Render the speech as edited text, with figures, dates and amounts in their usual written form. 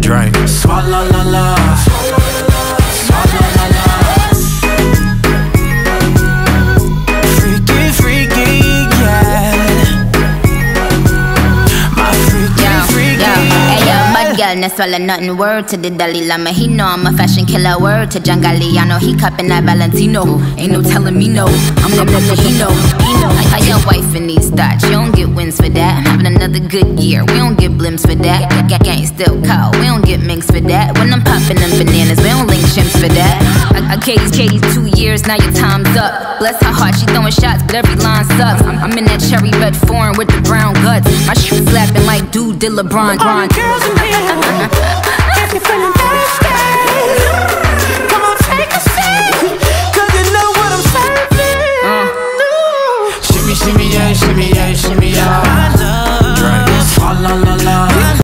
drink. Swalla la la, swalla la la. Freaky, freaky, yeah. My freaky, freaky. Hey yo, bad girl, no swallow nothing. Word to the Dalai Lama, he know I'm a fashion killer. Word to Jangali, I know he cupping that Valentino. Ain't no telling me no, I'm the Filipino. I your wife in these thoughts, you don't get wins for that. I'm having another good year, we don't get blimps for that. Gang still call, we don't get minks for that. When I'm popping them bananas, we don't link chimps for that. I Katie's 2 years, now your time's up. Bless her heart, she throwing shots, but every line sucks. I'm in that cherry red foreign with the brown guts. My shit slapping like dude did LeBron. All the girls in here, if you're feeling thirsty, come on, take a seat, 'cause you know what I'm serving. Shimmy, shimmy, yeah, shimmy, yeah, shimmy, yeah.